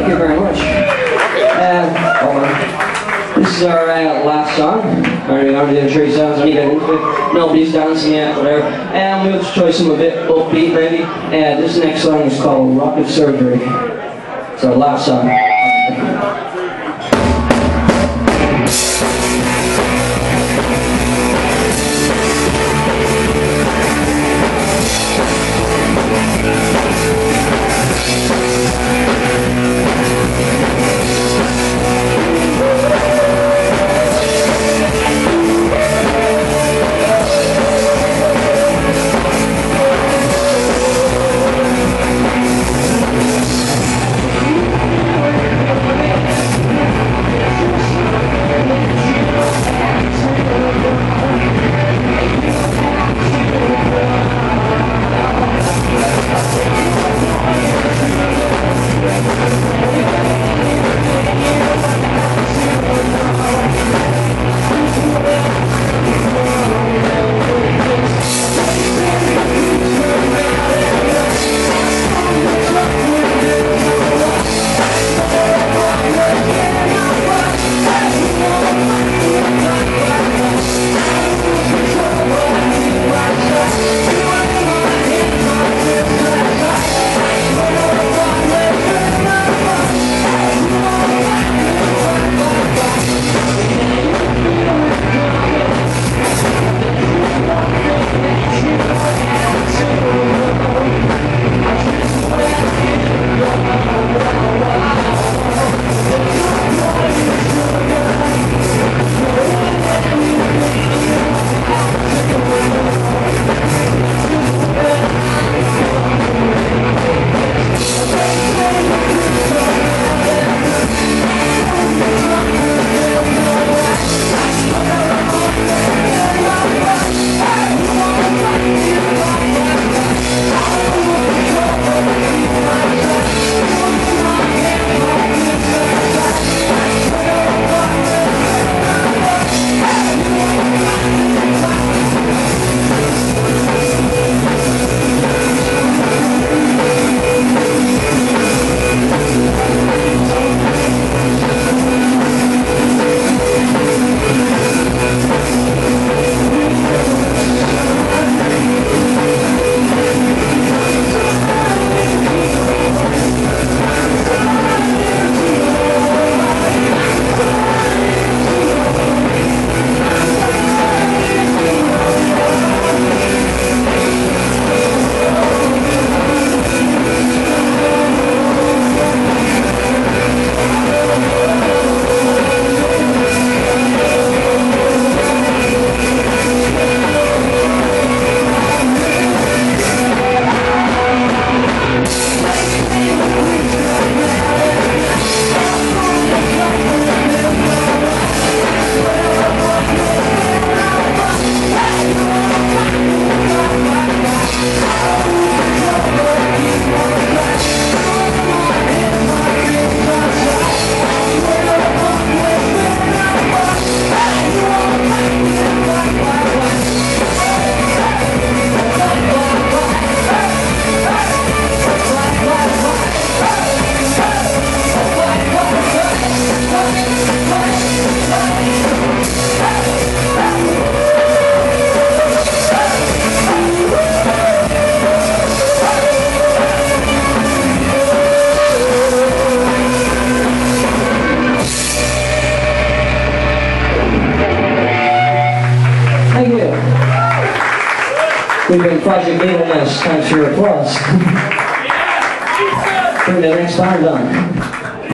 Thank you very much. This is our last song. I'm going to do 3 songs. Nobody's dancing yet, whatever. And we'll try some a bit upbeat, maybe. This next song is called Rocket Surgery. It's our last song. We've been Project Evilness. Thanks for your applause. Bring the next band on.